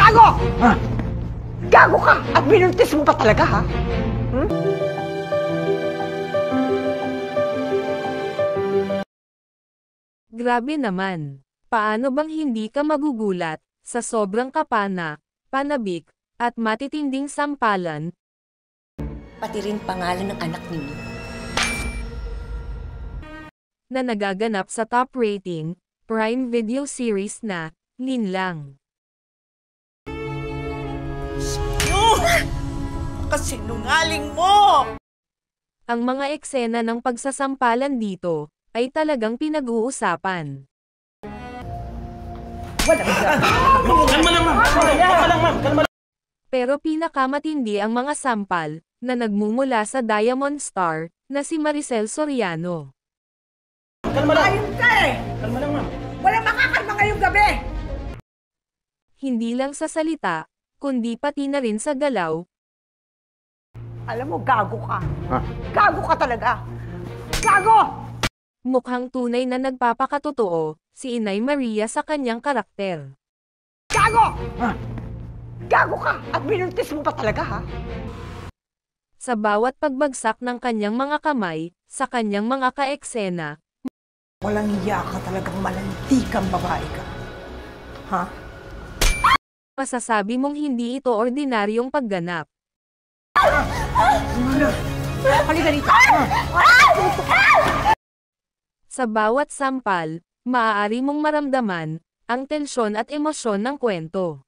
Gago! Ha? Gago ka! At binuntis mo pa talaga, ha? Hmm? Grabe naman. Paano bang hindi ka magugulat sa sobrang kapana, panabik, at matitinding sampalan? Pati rin pangalan ng anak ninyo. Na nagaganap sa top rating, Prime Video series na, Linlang. Kasinungaling mo! Ang mga eksena ng pagsasampalan dito, ay talagang pinag-uusapan. Kalma lang, ma'am. Kalma lang, ma'am. Kalma lang. Pero pinakamatindi ang mga sampal, na nagmumula sa Diamond Star, na si Maricel Soriano. Kalma lang. Ayun ka eh! Kalma lang, ma'am. Walang makakalma ngayong gabi! Hindi lang sa salita, kundi pati na rin sa galaw. Alam mo, gago ka. Ha? Gago ka talaga! Gago! Mukhang tunay na nagpapakatotoo, si Inay Maria sa kanyang karakter. Gago! Ha? Gago ka! At binuntis mo pa talaga, ha? Sa bawat pagbagsak ng kanyang mga kamay, sa kanyang mga kaeksena, Walang iya ka talagang malantikang babae ka. Ha? masasabi mong hindi ito ordinaryong pagganap. Halika rito! Sa bawat sampal, maaari mong maramdaman ang tensyon at emosyon ng kwento.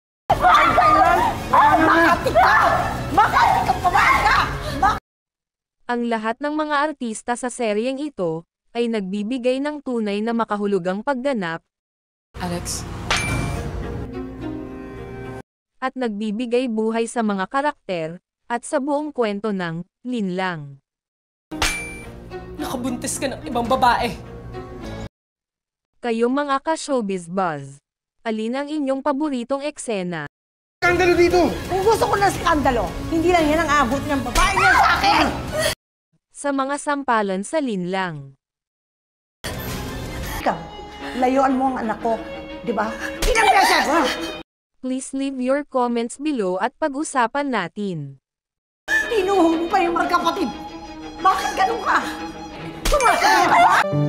Makati ka! Makati ka babae ka! Ang lahat ng mga artista sa seryeng ito ay nagbibigay ng tunay na makahulugang pagganap Alex? at nagbibigay buhay sa mga karakter at sa buong kwento ng Linlang. Nakabuntis ka ng ibang babae. Kayong mga ka-showbiz buzz, alin ang inyong paboritong eksena? Skandalo dito! Kung gusto ko ng skandalo, hindi lang yan ang abot ng babae niya sa akin! Sa mga sampalan sa Linlang. Ikaw, layuan mo ang anak ko, di ba? Ilang beses! Please leave your comments below at pag-usapan natin. Tinuhog mo pa yung magkapatid! Bakit ganun ka? Sumasaya ka ba?